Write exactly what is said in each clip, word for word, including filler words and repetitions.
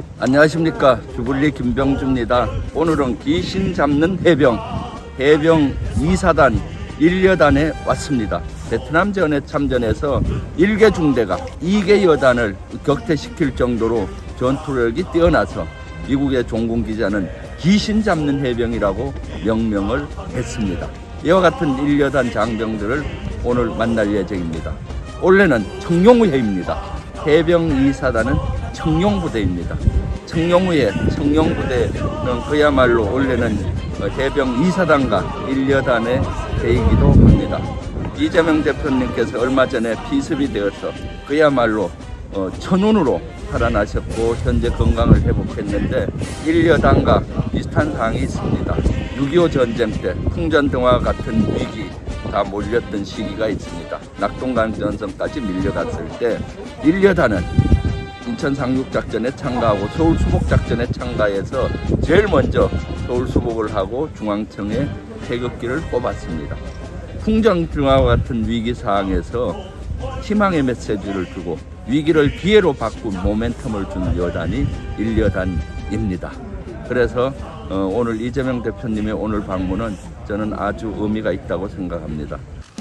안녕하십니까, 주불리 김병주입니다. 오늘은 귀신 잡는 해병 해병 이 사단 일 여단에 왔습니다. 베트남전에 참전해서 일 개 중대가 이 개 여단을 격퇴시킬 정도로 전투력이 뛰어나서 미국의 종군기자는 귀신 잡는 해병이라고 명명을 했습니다. 이와 같은 일 여단 장병들을 오늘 만날 예정입니다. 원래는 청룡우회입니다. 해병 이 사단은 청룡부대입니다. 청룡우회, 청룡부대는 그야말로 원래는 해병 이 사단과 일 여단의 대이기도 합니다. 이재명 대표님께서 얼마 전에 비습이 되어서 그야말로 어, 천운으로 살아나셨고 현재 건강을 회복했는데 일 여단과 비슷한 사항이 있습니다. 육이오 전쟁 때 풍전등화 같은 위기가 몰렸던 시기가 있습니다. 낙동강전선까지 밀려갔을 때 일 여단은 인천 상륙작전에 참가하고 서울 수복작전에 참가해서 제일 먼저 서울 수복을 하고 중앙청에 태극기를 뽑았습니다. 풍전등화와 같은 위기 상황에서 희망의 메시지를 주고 위기를 기회로 바꾼 모멘텀을 준 여단이 일 여단입니다. 그래서 어, 오늘 이재명 대표님의 오늘 방문은 저는 아주 의미가 있다고 생각합니다.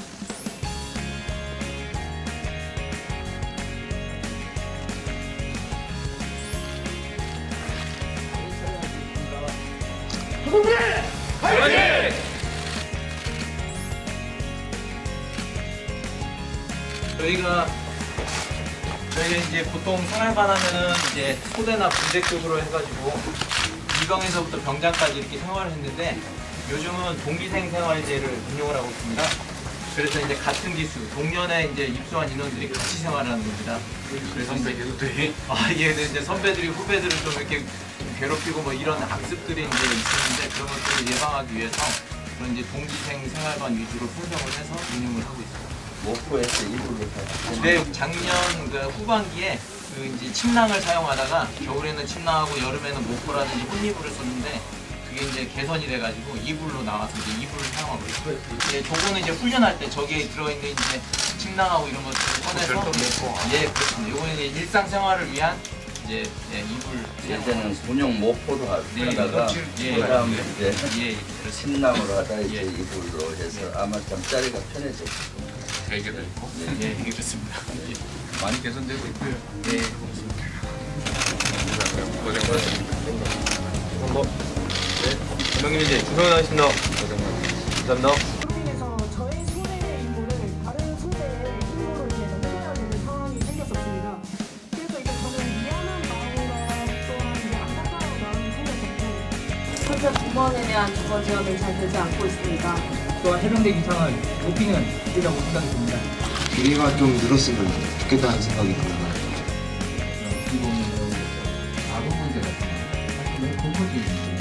저희가 저희가 이제 보통 생활관 하면은 이제 소대나 분대급으로 해가지고 이병에서부터 병장까지 이렇게 생활을 했는데 요즘은 동기생 생활제를 운영을 하고 있습니다. 그래서 이제 같은 기수, 동년에 이제 입소한 인원들이 같이 생활을 하는 겁니다. 그래서 선배들도 돼? 아, 예, 이제 선배들이 후배들을 좀 이렇게 괴롭히고 뭐 이런 악습들이 이제 있었는데 그런 것들을 예방하기 위해서 그런 이제 동기생 생활관 위주로 편성을 해서 운영을 하고 있습니다. 목포에서 이불을 네, 작년 그 후반기에 그 이제 침낭을 사용하다가 겨울에는 침낭하고 여름에는 목포라든지 혼이불을 썼는데 그게 이제 개선이 돼가지고 이불로 나와서 이제 이불을 사용하고 있어요. 예, 저거는 이제 훈련할 때 저기에 들어있는 이제 침낭하고 이런 것들을 꺼내서 예, 그렇습니다. 요거는 이제 일상생활을 위한 이제 예, 이불. 예전에는 군용 모포로 하다가 예, 그다음 이제 예, 신남으로 하다 이제 예. 이불로 해서 아마 잠자리가 편해져. 되게도 있고. 네, 예, 그렇습니다. 예. 많이 개선되고 있고요. 네, 고맙습니다. 고생 많으셨습니다. 한번 네, 대통령님 이제 구성하겠습니다. 고생 많으셨습니다. 감사합니다. 그로 인해서 저의 소대의 임무를 다른 소대의 임무로 이렇게 넘겨야 되는 상황이 생겼었습니다. 그래서 이제 저는 미안한 마음과 또한 이제 안타까운 마음이 생겼었고 선수 두 번에 대한 주거 지원을 잘 되지 않고 있습니다. 또한 해병대 기상을 높이는 일이라고 생각이 듭니다. 길이가 좀 늘었으면 좋겠다는 생각이 듭니다. 어떻게 보면 아군 문제 같은 거, 사실 공포지.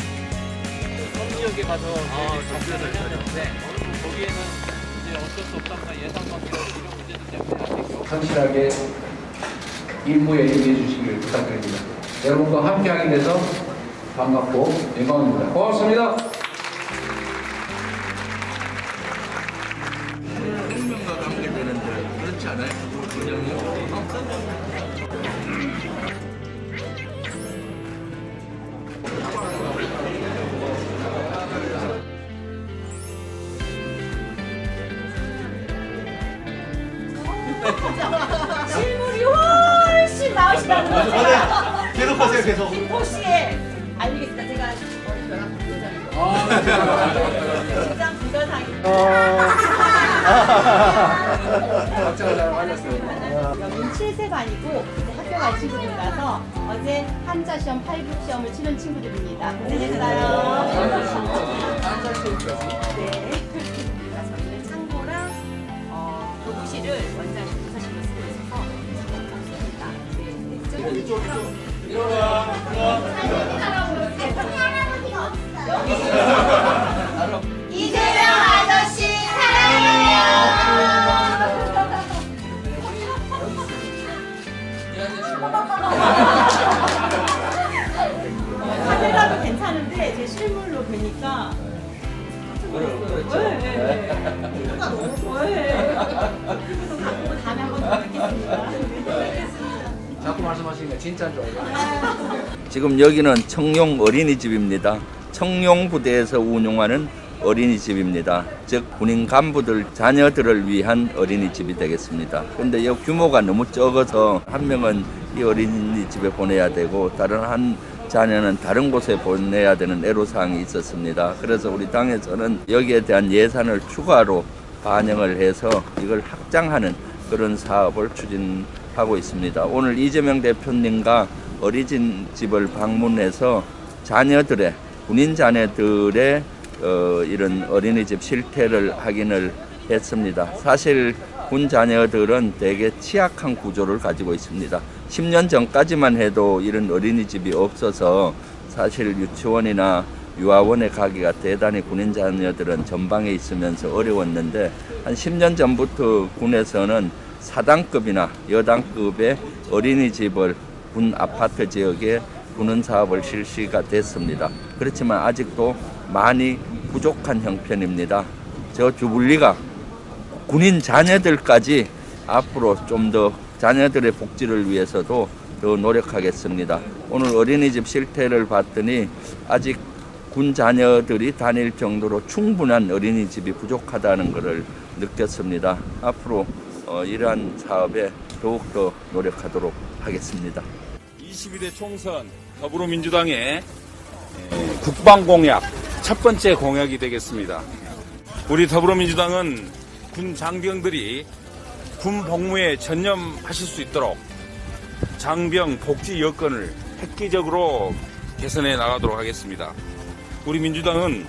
성지역에 가서 접수를 했는데 거기에는 이제 어쩔 수 없다가 예상 밖에 이런 문제들 때문에 아직 성실하게 임무에 임해 주시길 부탁드립니다. 여러분과 함께하게 돼서 반갑고 영광입니다. 고맙습니다. 생명과 관계되는데 그렇지 않아요? 분명히 실물이 훨씬 나으시다는 거죠. 계속 하세요, 계속. 혹시 알리겠습니다. 제가 어디 변한 여자입니다. 진짜 부전상입니다. 박자가 잘 맞았어요. 여기는 칠 세 반이고 학교 갈 친구들이라서 어제 한자 시험, 팔 급 시험을 치른 친구들입니다. 고생했어요. 네. 저희는 창고랑 어, 교구실을 원장님 부사실로 쓰고 있어서 없습니다. 네. 이재명 아저씨 사랑해요. 카메라도 괜찮은데 제 실물로 뵈니까 깜짝 놀랐어요. 네, 네, 네. 누가 너무 좋아해. 그래서 다음에 한번 더 뵙겠습니다. 네. 자꾸 말씀하시니까 진짜인 줄 알고. 지금 여기는 청룡 어린이집입니다. 청룡부대에서 운영하는 어린이집입니다. 즉 군인 간부들 자녀들을 위한 어린이집이 되겠습니다. 그런데 이 규모가 너무 적어서 한 명은 이 어린이집에 보내야 되고 다른 한 자녀는 다른 곳에 보내야 되는 애로사항이 있었습니다. 그래서 우리 당에서는 여기에 대한 예산을 추가로 반영을 해서 이걸 확장하는 그런 사업을 추진하고 있습니다. 오늘 이재명 대표님과 어린이집을 방문해서 자녀들의 군인 자녀들의 어, 이런 어린이집 실태를 확인을 했습니다. 사실 군 자녀들은 되게 취약한 구조를 가지고 있습니다. 십 년 전까지만 해도 이런 어린이집이 없어서 사실 유치원이나 유아원에 가기가 대단히 군인 자녀들은 전방에 있으면서 어려웠는데 한 십 년 전부터 군에서는 사단급이나 여단급의 어린이집을 군 아파트 지역에 두는 사업을 실시가 됐습니다. 그렇지만 아직도 많이 부족한 형편입니다. 저 주불리가 군인 자녀들까지 앞으로 좀 더 자녀들의 복지를 위해서도 더 노력하겠습니다. 오늘 어린이집 실태를 봤더니 아직 군 자녀들이 다닐 정도로 충분한 어린이집이 부족하다는 것을 느꼈습니다. 앞으로 어, 이러한 사업에 더욱더 노력하도록 하겠습니다. 이십이 대 총선 더불어민주당의 국방공약 첫 번째 공약이 되겠습니다. 우리 더불어민주당은 군 장병들이 군 복무에 전념하실 수 있도록 장병 복지 여건을 획기적으로 개선해 나가도록 하겠습니다. 우리 민주당은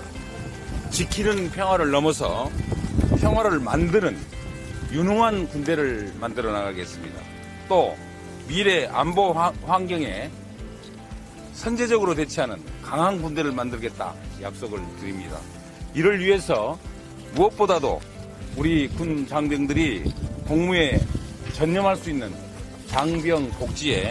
지키는 평화를 넘어서 평화를 만드는 유능한 군대를 만들어 나가겠습니다. 또 미래 안보 환경에 선제적으로 대처하는 강한 군대를 만들겠다 약속을 드립니다. 이를 위해서 무엇보다도 우리 군 장병들이 복무에 전념할 수 있는 장병 복지에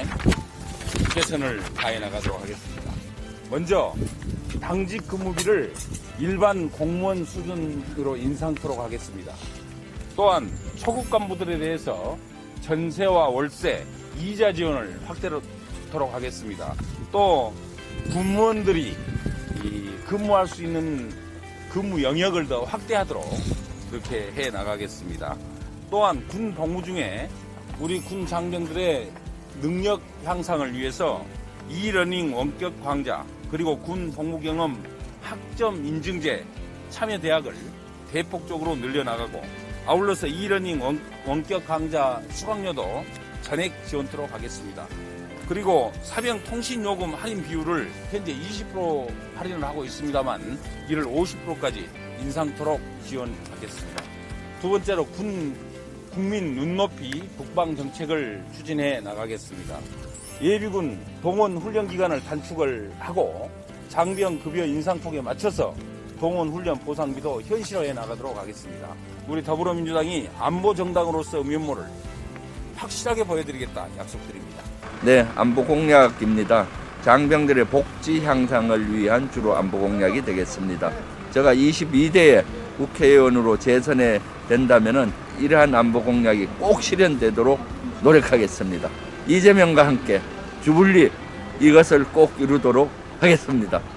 최선을 다해 나가도록 하겠습니다. 먼저 당직 근무비를 일반 공무원 수준으로 인상토록 하겠습니다. 또한 초급 간부들에 대해서 전세와 월세, 이자 지원을 확대하도록 하겠습니다. 또 군무원들이 근무할 수 있는 근무 영역을 더 확대하도록 그렇게 해 나가겠습니다. 또한 군 복무 중에 우리 군 장병들의 능력 향상을 위해서 이러닝 원격 강좌 그리고 군 복무 경험 학점 인증제 참여 대학을 대폭적으로 늘려나가고 아울러서 이러닝 원, 원격 강좌 수강료도 전액 지원토록 하겠습니다. 그리고 사병 통신요금 할인 비율을 현재 이십 퍼센트 할인을 하고 있습니다만 이를 오십 퍼센트까지 인상토록 지원하겠습니다. 두 번째로 군, 국민 눈높이 국방 정책을 추진해 나가겠습니다. 예비군 동원 훈련 기간을 단축을 하고 장병 급여 인상폭에 맞춰서 동원 훈련 보상비도 현실화해 나가도록 하겠습니다. 우리 더불어민주당이 안보 정당으로서 면모를 확실하게 보여드리겠다 약속드립니다. 네, 안보 공약입니다. 장병들의 복지 향상을 위한 주로 안보 공약이 되겠습니다. 제가 이십이 대의 국회의원으로 재선에 된다면은 이러한 안보 공약이 꼭 실현되도록 노력하겠습니다. 이재명과 함께 주불리 이것을 꼭 이루도록 하겠습니다.